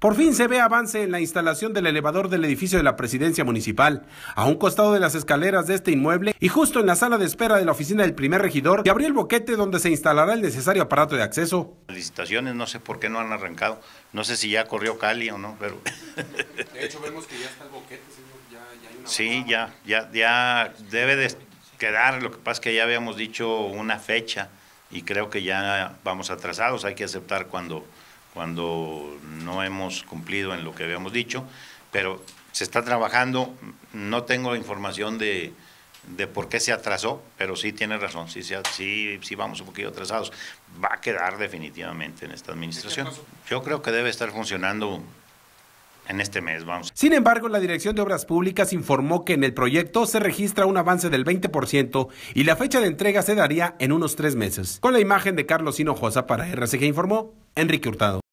Por fin se ve avance en la instalación del elevador del edificio de la Presidencia Municipal, a un costado de las escaleras de este inmueble y justo en la sala de espera de la oficina del primer regidor, Gabriel Boquete, donde se instalará el necesario aparato de acceso. Licitaciones, no sé por qué no han arrancado, no sé si ya corrió Cali o no, pero... De hecho vemos que ya está el Boquete, señor, ya hay una... Sí, ya debe de quedar, lo que pasa es que ya habíamos dicho una fecha y creo que ya vamos atrasados, hay que aceptar cuando no hemos cumplido en lo que habíamos dicho, pero se está trabajando, no tengo información de por qué se atrasó, pero sí tiene razón, sí vamos un poquito atrasados, va a quedar definitivamente en esta administración. Yo creo que debe estar funcionando en este mes, vamos. Sin embargo, la Dirección de Obras Públicas informó que en el proyecto se registra un avance del 20% y la fecha de entrega se daría en unos 3 meses. Con la imagen de Carlos Hinojosa para RCG informó Enrique Hurtado.